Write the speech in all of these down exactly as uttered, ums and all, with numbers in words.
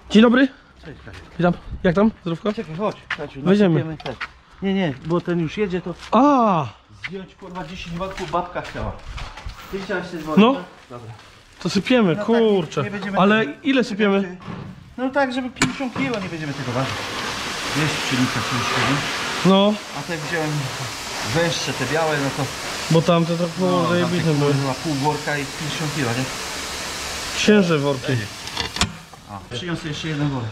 Dzień dobry. Cześć, Kasia. Witam. Jak tam? Zdrówko? Czekaj, chodź. Kasiu, weźmiemy. Nie, nie, bo ten już jedzie, to A, zdjąć kurwa dziesięć watów babka chciała. Ty chciałaś się dzwonić? No. Tak? Dobra. to sypiemy, No tak, kurczę. nie będziemy Ale tego- ile sypiemy? No tak, żeby pięćdziesiąt kilo nie będziemy tego ważyć. Jest pszenica ciężka, No, a tak wziąłem węższe, te białe, no to bo tamte tak było no, zajebiste były. na pół worka i pięćdziesiąt kilo, nie? Księże worki. A, przyniosę jeszcze jeden worek.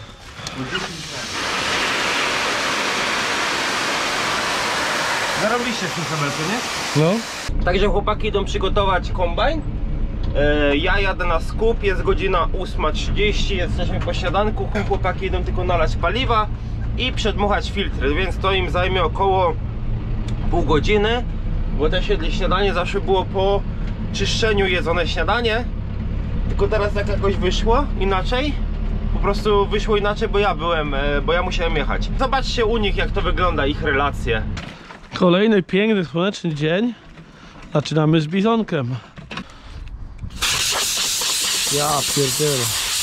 Zarobiliście w tym kabelku, nie? No. Także chłopaki idą przygotować kombajn. E, ja jadę na skup, jest godzina ósma trzydzieści, jesteśmy po śniadanku. Chłopaki idą tylko nalać paliwa i przedmuchać filtry, więc to im zajmie około pół godziny. Bo też jedli śniadanie, zawsze było po czyszczeniu jedzone śniadanie. Tylko teraz tak jakoś wyszło inaczej. Po prostu wyszło inaczej, bo ja byłem, e, bo ja musiałem jechać. Zobaczcie u nich, jak to wygląda, ich relacje. Kolejny piękny, słoneczny dzień. Zaczynamy z bizonkiem. Ja pierdzielę.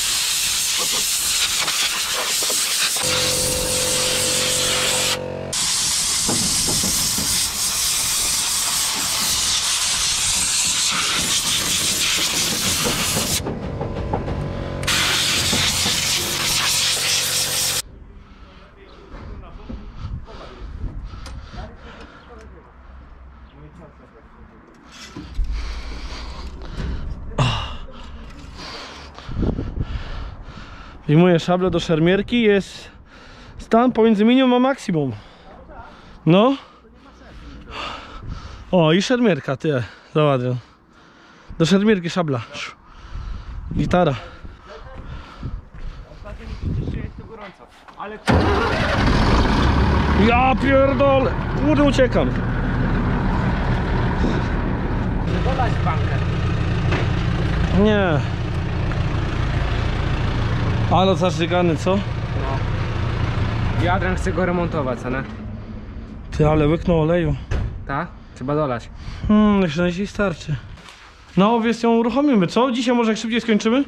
Wyjmuję szablę do szermierki, jest stan pomiędzy minimum a maksimum. No. O, i szermierka, ty, zobacz. Do szermierki szabla. Gitara. Ja pierdolę, kurde, uciekam. Dodać bankę. Nie. Ale zażygany, co? No. Jadran chce go remontować, co nie? Ty, ale łyknął oleju. Tak? Trzeba dolać. Hmm, jeszcze na dzisiaj starczy. Na owiec ją uruchomimy, co? Dzisiaj może jak szybciej skończymy?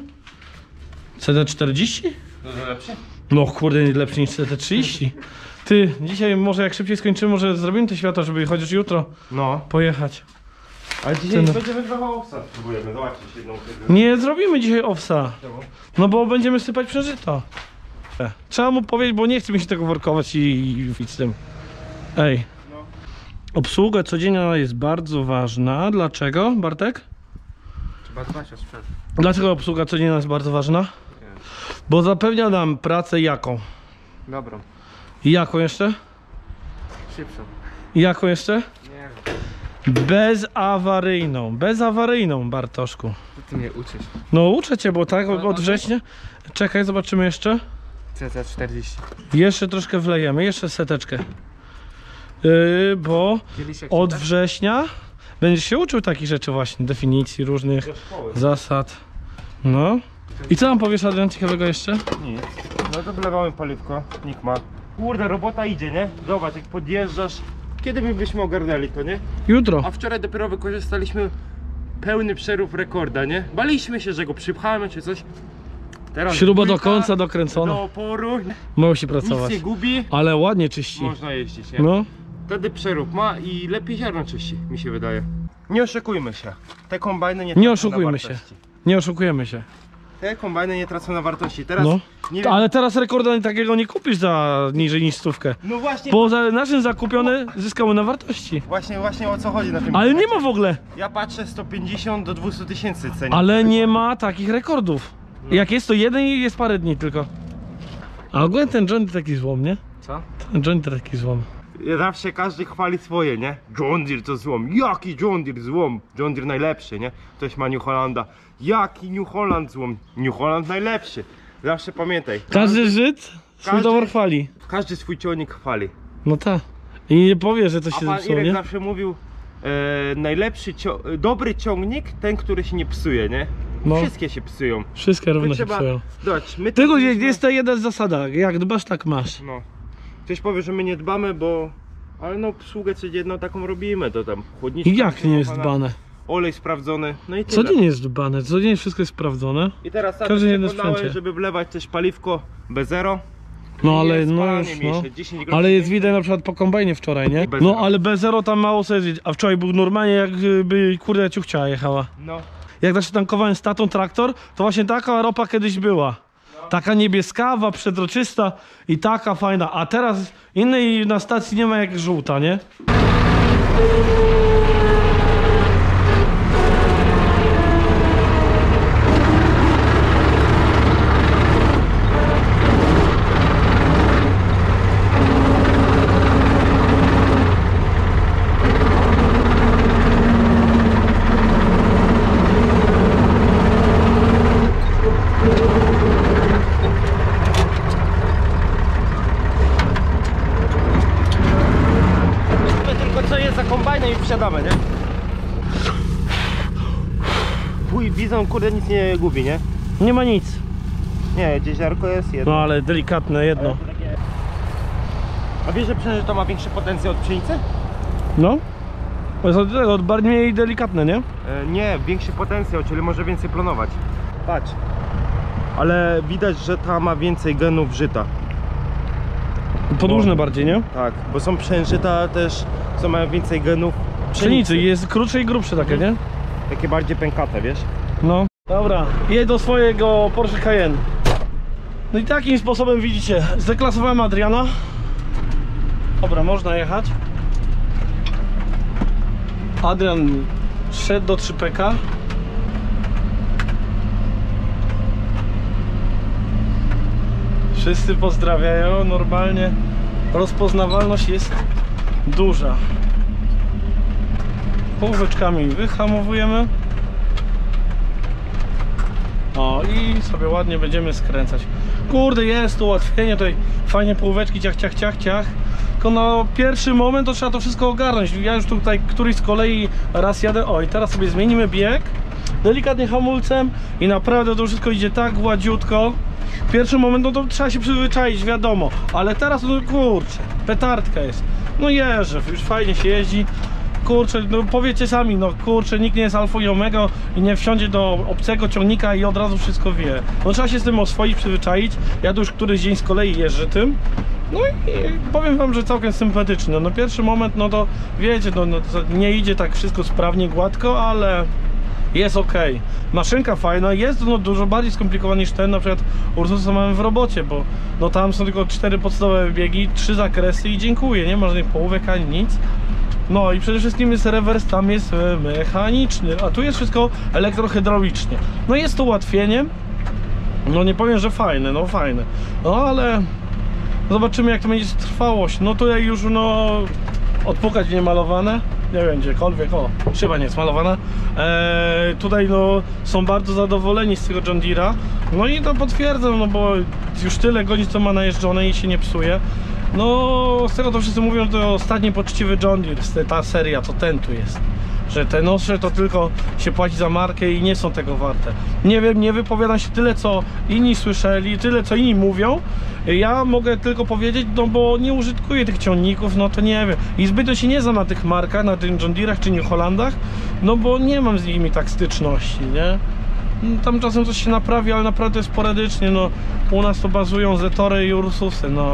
C D czterdzieści? Dużo lepszy? No kurde, nie lepszy niż C D trzydzieści. Ty, dzisiaj może jak szybciej skończymy, może zrobimy te światła, żeby chociaż jutro No. pojechać. Ale dzisiaj Ten- będziemy trochę offset, spróbujemy zobaczyć jedną tego. Nie zrobimy dzisiaj owsa. No bo będziemy sypać przeżyto. E, Trzeba mu powiedzieć, bo nie chce mi się tego workować i, i, i z tym. Ej. Obsługa codzienna jest bardzo ważna. Dlaczego, Bartek? Trzeba dbać o sprzęt. Dlaczego obsługa codzienna jest bardzo ważna? Bo zapewnia nam pracę jaką? Dobrą. I jaką jeszcze? Szybszą. I jaką jeszcze? Nie wiem. Bezawaryjną. Bezawaryjną, Bartoszku. Co ty mnie uczysz? No uczę cię, bo tak od września. Czekaj, zobaczymy jeszcze. C C czterdzieści. Jeszcze troszkę wlejemy, jeszcze seteczkę. Yy, bo Kiedyś jak od się tak- września będziesz się uczył takich rzeczy właśnie, definicji różnych, zasad. No. I co nam powiesz, Adrian, ciekawego jeszcze? Nic. No to wlewamy paliwko, nikt ma. Kurde, robota idzie, nie? Zobacz, jak podjeżdżasz. Kiedy my byśmy ogarnęli to, nie? Jutro. A wczoraj dopiero wykorzystaliśmy pełny przerób rekorda, nie? Baliśmy się, że go przypchamy czy coś. Teraz Śruba do dwójka, końca dokręcona. do oporu, Musi nic pracować. nie gubi. Ale ładnie czyści. Można jeździć, nie? No. Wtedy przerób ma i lepiej ziarno czyści, mi się wydaje. Nie oszukujmy się. Te kombajny nie Nie tracą oszukujmy na się. wartości. Nie oszukujemy się. Te kombajny nie tracą na wartości. Teraz No. nie wiem. Ale teraz rekorda takiego nie kupisz za niżej niż stówkę. No właśnie, Bo za naszym zakupione zyskały na wartości. właśnie, właśnie o co chodzi na tym. Ale nie ma w ogóle. Ja patrzę sto pięćdziesiąt do dwustu tysięcy cenie. Ale nie ma takich rekordów. Jak jest to jeden i jest parę dni tylko. A ogólnie ten John Deere taki złom, nie? Co? Ten John Deere taki złom. Zawsze każdy chwali swoje, nie? John Deere to złom. Jaki John Deere złom? John Deere najlepszy, nie? Ktoś ma New Hollanda. Jaki New Holland złom? New Holland najlepszy. Zawsze pamiętaj. Każdy Żyd swój Każdy- towar chwali. Każdy swój ciągnik chwali. No tak. I nie powie, że to A się pan zepsuło, Irek nie? zawsze mówił e, najlepszy, cio- dobry ciągnik, ten, który się nie psuje, nie? No. Wszystkie się psują. Wszystkie równo To się trzeba- psują. Zobacz, my Tego to jest, jest ta jedna zasada. Jak dbasz, tak masz. No. Ktoś powie, że my nie dbamy, bo... Ale no obsługę codzienną taką robimy, to tam chłodniczka. I jak nie jest przygotowana. dbane? olej sprawdzony, no i tyle. Codziennie jest dbane, codziennie wszystko jest sprawdzone. I teraz tak Każdy jedno przekonałem, sprzęcie. żeby wlewać też paliwko B zero. No I ale jest no spalanie już, mniejsze, no. dziesięć groszy Ale jest więcej. widać na przykład po kombajnie wczoraj, nie? I bez No zero. ale B zero tam mało sobie zjeść, a wczoraj był normalnie jakby kurde ciuchcia jechała. No. Jak zawsze tankowałem z tatą traktor, to właśnie taka ropa kiedyś była. Taka niebieskawa, przezroczysta i taka fajna, a teraz innej na stacji nie ma jak żółta, nie? My tylko co jest za kombajnem i wsiadamy, nie? Chuj, widzą, kurde, nic nie gubi, nie? Nie ma nic. Nie, gdzieś ziarko jest jedno. No ale delikatne jedno. A wiesz, że przecież to ma większy potencjał od pszenicy? No. To jest od tego, od bardziej delikatne, nie? E, nie, większy potencjał, czyli może więcej plonować. Patrz. Ale widać, że ta ma więcej genów żyta. Podłużne No. bardziej, nie? Tak, bo są pszeniczyta też, co mają więcej genów Pszenicy, jest krótsze i grubsze takie, nie? Takie bardziej pękate, wiesz? No. Dobra, jedź do swojego Porsche Cayenne. No i takim sposobem widzicie, zdeklasowałem Adriana. Dobra, można jechać. Adrian szedł do trzy P K. Wszyscy pozdrawiają, normalnie rozpoznawalność jest duża. Półweczkami wyhamowujemy. O, i sobie ładnie będziemy skręcać. Kurde, jest tu ułatwienie, tutaj fajnie półweczki, ciach, ciach, ciach, ciach. Tylko no pierwszy moment to trzeba to wszystko ogarnąć. Ja już tutaj któryś z kolei raz jadę. O, i teraz sobie zmienimy bieg delikatnie hamulcem i naprawdę to wszystko idzie tak gładziutko. Pierwszy moment, no to trzeba się przyzwyczaić, wiadomo. Ale teraz, no kurczę, petardka jest. No jeżdżę, już fajnie się jeździ. Kurczę, no powiecie sami, no kurczę, nikt nie jest alfą i omega i nie wsiądzie do obcego ciągnika i od razu wszystko wie. No trzeba się z tym oswoić, przyzwyczaić. Ja tu już któryś dzień z kolei jeżdżę tym. No i powiem wam, że całkiem sympatyczny. No pierwszy moment, no to wiecie, no, no to nie idzie tak wszystko sprawnie, gładko, ale jest ok. Maszynka fajna, jest no dużo bardziej skomplikowana niż ten na przykład Ursusa mamy w robocie, bo no tam są tylko cztery podstawowe biegi, trzy zakresy i dziękuję, nie ma żadnych połówek ani nic. No i przede wszystkim jest rewers, tam jest mechaniczny, a tu jest wszystko elektrohydraulicznie. No jest to ułatwienie. No nie powiem, że fajne, no fajne. No ale zobaczymy jak to będzie trwałość. No tutaj już no odpukać nie malowane. Nie wiem gdziekolwiek, o, szyba nie jest malowana. Eee, tutaj no są bardzo zadowoleni z tego John Deere'a. No i to potwierdzam, no bo już tyle godzin co ma najeżdżone i się nie psuje. No z tego to wszyscy mówią, że to ostatni poczciwy John Deere, ta seria, to ten tu jest. Że te nosze to tylko się płaci za markę i nie są tego warte. Nie wiem, nie wypowiadam się tyle co inni słyszeli, tyle co inni mówią. Ja mogę tylko powiedzieć, no bo nie użytkuję tych ciągników, no to nie wiem. I zbyt się nie znam na tych markach, na tych John Deere'ach czy New Hollandach, no bo nie mam z nimi tak styczności, nie? Tam czasem coś się naprawi, ale naprawdę sporadycznie, no. U nas to bazują Zetory i Ursusy, no.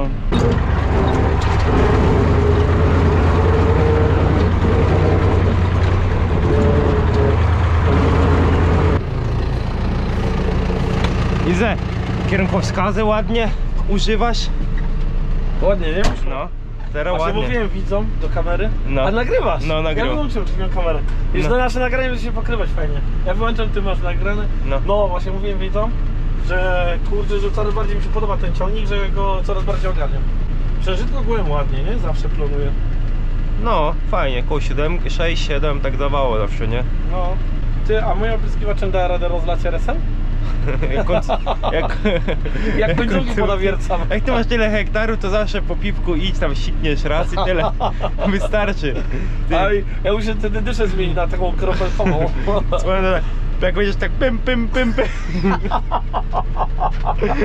Izę, kierunkowskazy ładnie używasz. Ładnie, nie? No, teraz Właśnie ładnie. mówiłem widzom do kamery. No. A nagrywasz? No, nagrywam. Ja wyłączyłem przed chwilą kamerę. Już No. na nasze nagranie będzie się pokrywać fajnie. Ja wyłączam, ty masz nagrane. No. No właśnie mówiłem widzom, że kurde, że coraz bardziej mi się podoba ten ciągnik, że go coraz bardziej ogarniam. Przeżytko głęb ładnie, nie? Zawsze planuję. No, fajnie, koło siedem, sześć, siedem tak dawało zawsze, nie? No. Ty, a moja opryskiwaczem da radę rozlać R S M? jak, końc- jak, Jak końcówki ponawiercam. jak ty masz tyle hektaru, to zawsze po piwku idź tam sikniesz raz i tyle. Wystarczy. Ty, Aj, ja muszę wtedy dyszę zmienić na taką kropelkową. swoją drogą, jak będziesz tak pym, pym, pym, pym.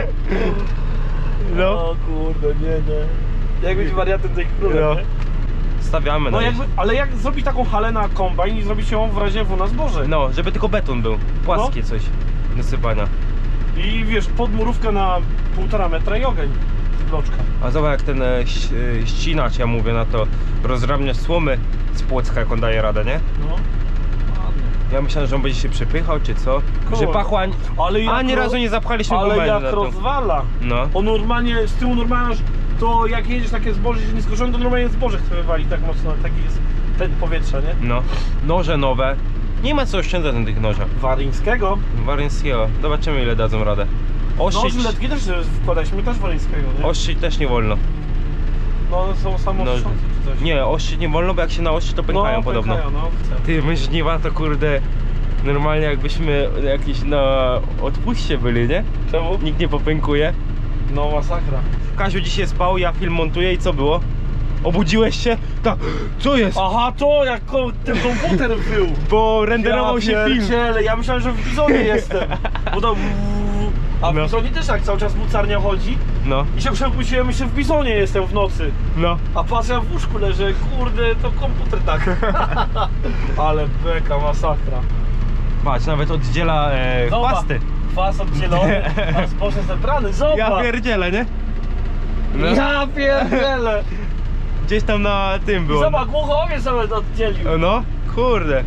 No. O kurde, nie, nie. Jak być wariatem tej króla, No. nie? Stawiamy No na jakby, ale jak zrobić taką halę na kombajn i zrobić ją w razie W na zboże? No, żeby tylko beton był. Płaskie No. coś do sypania. I wiesz, podmurówkę na półtora metra i ogień z bloczka. A zobacz jak ten e, ś- e, ścinacz, ja mówię na to, rozdrabnia słomy z płocka, jak on daje radę, nie? No. Ładnie. Ja myślałem, że on będzie się przepychał, czy co? Kurde. Że pachła, Ale jak ani ro- razu nie zapchaliśmy Ale kombajnu jak na to. rozwala. No. On normalnie, z tyłu normalnie, to jak jedziesz takie zboże się nie skończone, to normalnie zboże chce wywalić tak mocno, taki jest ten powietrza, nie? No. Noże nowe. Nie ma co oszczędzać na tych nożach. Waryńskiego. Waryńskiego. Zobaczymy ile dadzą radę. Ostrzyć, No, żyletki też wkładaliśmy, też waryńskiego, nie? ostrzyć też nie wolno. No one są samo No, czy coś. nie, ostrzyć nie wolno, bo jak się naostrzy to pękają no, podobno. Pękają, no, chcę. Ty, my żniwa to kurde, normalnie jakbyśmy jakieś na odpuście byli, nie? Czemu? Nikt nie popękuje. No masakra. Kaziu dzisiaj spał, ja film montuję i co było? Obudziłeś się? Tak, co jest? Aha, to jak ko- ten komputer był. Bo renderował ja się film. pierdzielę, ja myślałem, że w Bizonie jestem. Bo to... A w No. Bizonie też jak cały czas mucarnia chodzi. No, I się przebudziłem, myślę, w Bizonie jestem w nocy. no. A patrzę, ja w łóżku leżę, kurde, to komputer tak. Ale beka, masakra. Patrz, nawet oddziela e, Zobacz, chwasty. Kwas oddzielony, a zboże zebrany, zobacz. Ja pierdzielę, nie? No. Ja pierdzielę. Gdzieś tam na tym I było. zobacz, głuchowiec nawet oddzielił. No, kurde.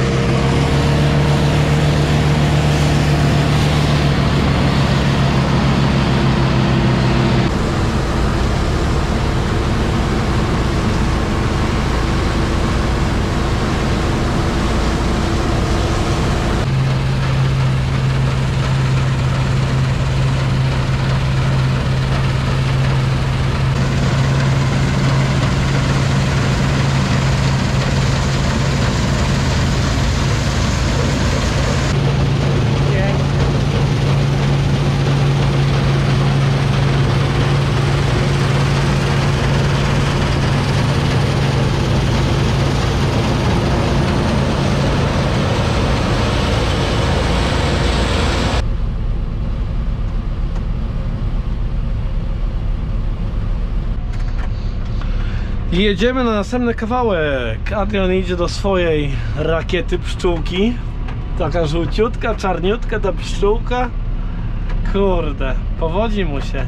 Jedziemy na następny kawałek. Adrian idzie do swojej rakiety pszczółki. Taka żółciutka, czarniutka ta pszczółka. Kurde, powodzi mu się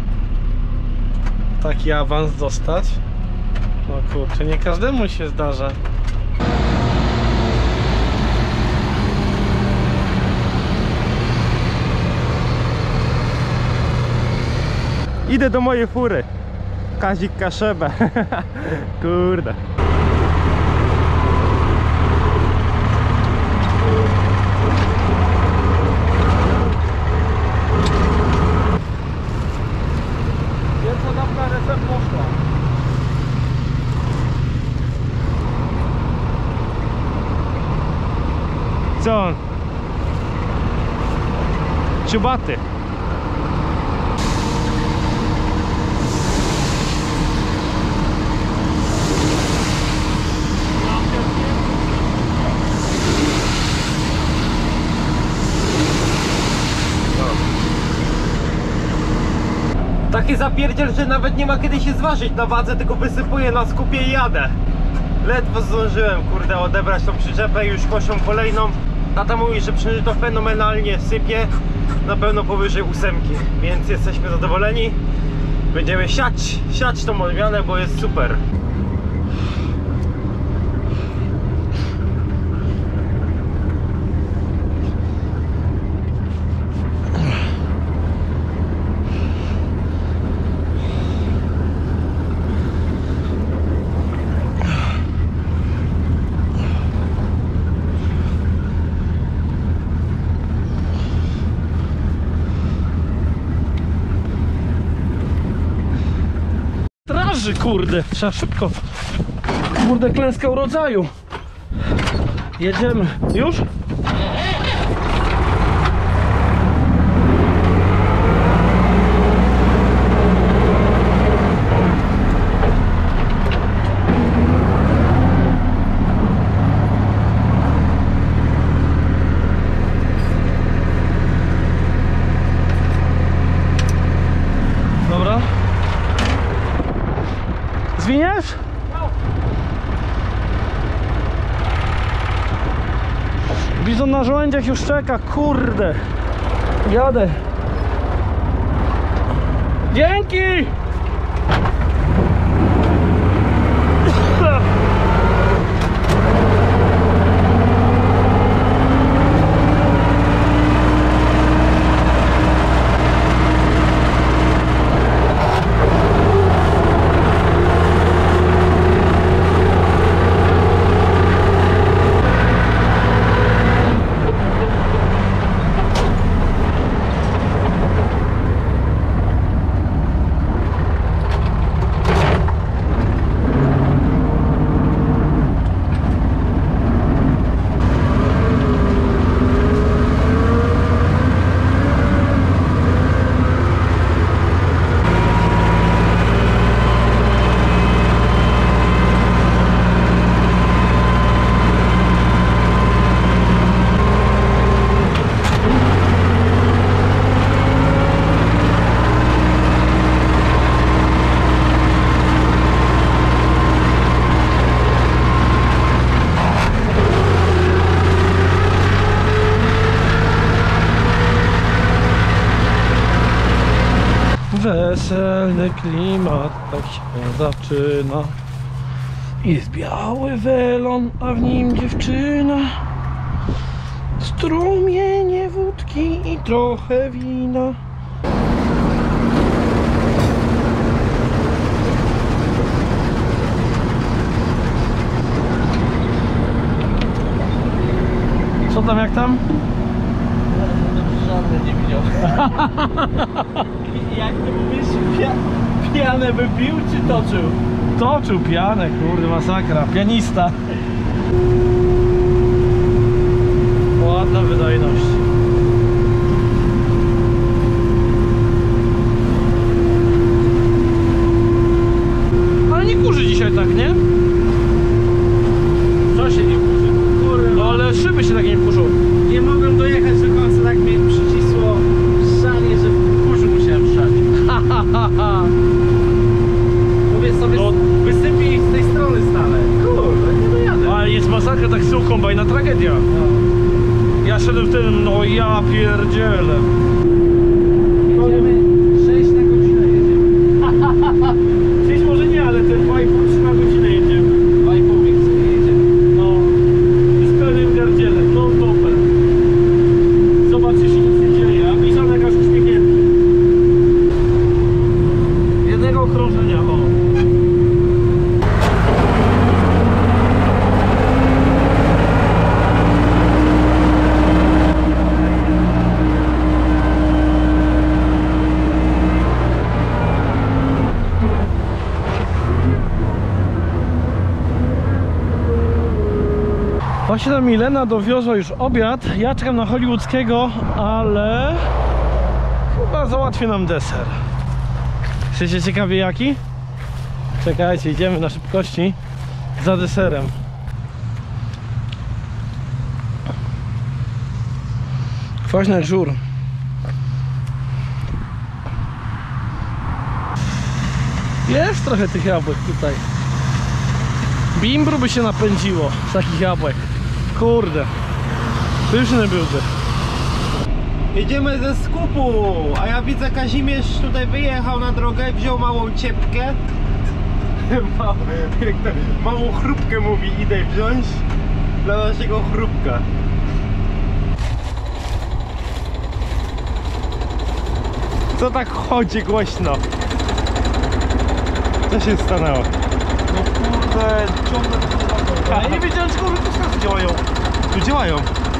taki awans dostać. No kurczę, nie każdemu się zdarza. Idę do mojej fury. Kazik Kaszebę. Kurde. Pierwsza dawka recept poszła. Co on? Czubaty. Taki zapierdziel, że nawet nie ma kiedy się zważyć na wadze, tylko wysypuję na skupie i jadę. Ledwo zdążyłem, kurde, odebrać tą przyczepę, już koszą kolejną. Tata mówi, że przecież to fenomenalnie sypie, na pewno powyżej ósemki, więc jesteśmy zadowoleni. Będziemy siać, siać tą odmianę, bo jest super. Straży, kurde, trzeba szybko. Kurde, klęska urodzaju. Jedziemy. Już? Dobra. Zwiniesz? Bizon na żołędziach już czeka, kurde. Jadę. Dzięki! Weselny klimat tak się zaczyna. Jest biały welon, a w nim dziewczyna. Strumienie wódki i trochę wina. Co tam, jak tam? Żadne nie widział. Jak to mówisz? Pia pianę by pił czy toczył? Toczył pianę, kurde, masakra. Pianista. Ładna wydajność. Ale nie kurzy dzisiaj tak, nie? Co się nie kurzy? Kurde, No ale szyby się tak nie kurzą. nie mogłem dojechać do końca, tak mnie przycisło szanie, że w kurzu musiałem szać. Mówię sobie, No. wysypie ich z tej strony stale. Kurde, nie dojadę. Ale jest masakra, tak z tyłu kombajna tragedia. Ja szedłem w tym, no ja pierdzielę. Jedziemy sześć na godzinę jedziemy. Gdzieś może nie, ale te dwa i pół trzy na godzinę jedziemy. dwa i pół więcej jedziemy. No. Z pełnym gardzielem, no super. Zobaczcie, się nic nie dzieje, a Bizonek aż uśmiechnięty. Jednego okrążenia, o. Właśnie ta Milena dowiozła już obiad. Ja czekam na hollywoodzkiego, ale chyba załatwię nam deser. Jesteście ciekawi jaki? Czekajcie, idziemy na szybkości za deserem. Kwaśny jak żur. Jest trochę tych jabłek tutaj. Bimbru by się napędziło z takich jabłek. Kurde, pyszny byłby. Jedziemy ze skupu, a ja widzę, Kazimierz tutaj wyjechał na drogę, wziął małą ciepkę. Małą, małą chrupkę mówi, idę wziąć dla naszego chrupka. Co tak chodzi głośno? Co się stanęło? No kurde, ciągle to Ja nie wiedziałem, czy kurwa tu działają. Tu działają.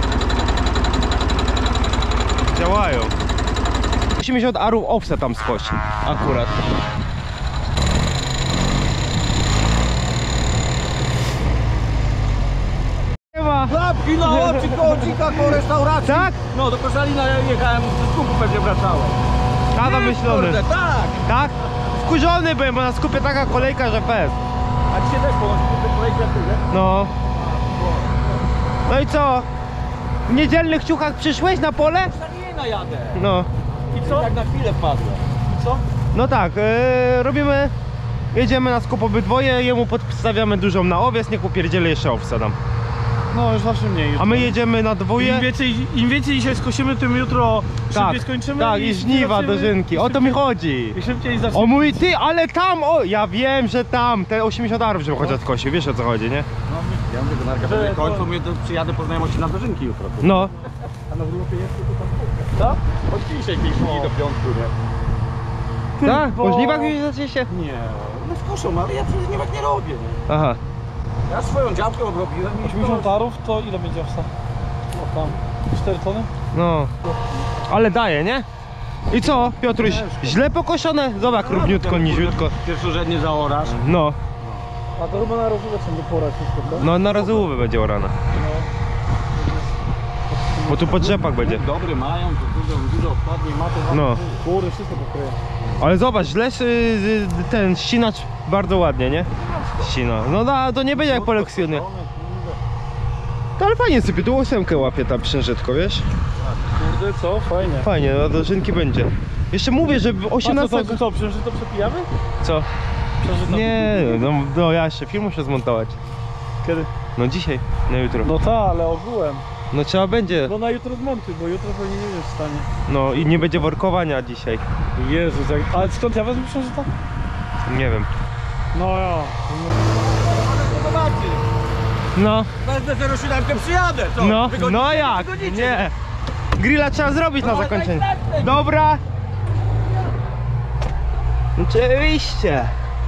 Działają. Musimy się od arów offset tam skosić. Akurat. Nie ma. Klapki na oczy koło dzika koło restauracji. Tak? No do Koszalina ja jechałem, ze skupu pewnie wracałem. A zamyślony. Kurde, tak. Tak? Wkurzony byłem, bo na skupie taka kolejka, że fest. A dzisiaj też po skupie kolejkę tyle. No. No i co? W niedzielnych ciuchach przyszłeś na pole? Nie najadę. No. I co? Tak na chwilę wpadłem. I co? No tak, yy, robimy, jedziemy na skup obydwoje, jemu podstawiamy dużą na owiec, niech upierdzielę jeszcze owsa dam. No już zawsze mniej. A my jedziemy na Im dwoje. więcej, Im więcej dzisiaj skosimy, tym jutro Tak, szybciej skończymy. tak, i żniwa zaczniemy- dożynki, o to mi chodzi. I szybciej zaczniemy. O mój ty, ale tam, o, ja wiem, że tam, te osiemdziesiąt arów, żeby chociaż skosił, wiesz o co chodzi, nie? Ja mówię do Marka, Że że końcu mnie to przyjadę po znajomości na dożynki jutro. No, Tak? Choć dzisiaj jakieś dni do piątku, nie? tak, bo- po żniwach już zaczęliście? Nie, no skuszą, ale ja przecież niewak nie robię, nie? Aha, Ja swoją działkę obrobiłem i osiemdziesiąt arów to ile będzie owsa? No tam, cztery tony? no. Ale daje, nie? I co, Piotruś, źle pokoszone? Zobacz, równiutko, niziutko. pierwszorzędnie zaorasz. No, A to chyba na rozóweczkę do pora wszystko, tak? no na rozłówę będzie orana. Bo tu pod rzepak będzie. Dobry mają, to dużo, dużo odpadnie, ma to No, Góry, wszystko pokryje. ale zobacz, źle y, y, ten ścinacz bardzo ładnie, nie? Ścina. No da, to nie będzie jak po lekcjonie. To ale fajnie sypie, tu ósemkę łapie ta przężytko, wiesz? Kurde, co? Fajnie. Fajnie, no dożynki będzie. Jeszcze mówię, że A co, osiemnastego... to, co, przecież to przepijamy? Co? Przecież to... Nie, no, no ja jeszcze film muszę zmontować. Kiedy? No dzisiaj, na jutro. No tak, ale ogółem. No trzeba będzie. No na jutro zmontuj, bo jutro pewnie nie będziesz w stanie. No i nie będzie workowania dzisiaj. Jezus, jak... Ale skąd ja wezmę przężyta? Nie wiem. No ja. No, Wezmę zero siedem przyjadę, co? no, Wygodzicie, no jak? wygodzicie. Nie. Grilla trzeba zrobić na zakończenie. Dobra. Oczywiście.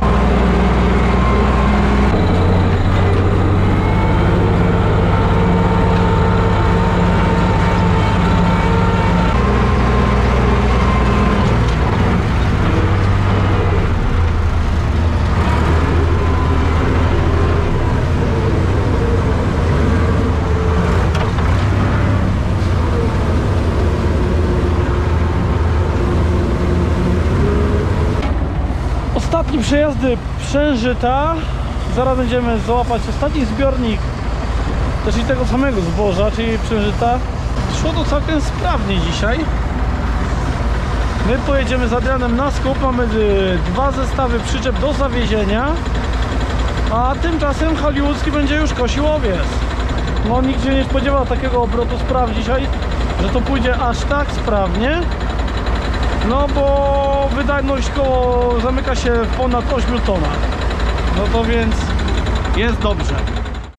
Ostatni przejazdy Przężyta. Zaraz będziemy załapać ostatni zbiornik też i tego samego zboża, czyli Przężyta. Szło to całkiem sprawnie dzisiaj. My pojedziemy z Adrianem na skup, mamy y, dwa zestawy przyczep do zawiezienia, a tymczasem Hollywoodski będzie już kosił owiec. No nikt się nie spodziewał takiego obrotu spraw dzisiaj, że to pójdzie aż tak sprawnie. No bo wydajność koło zamyka się w ponad ośmiu tonach. No to więc jest dobrze.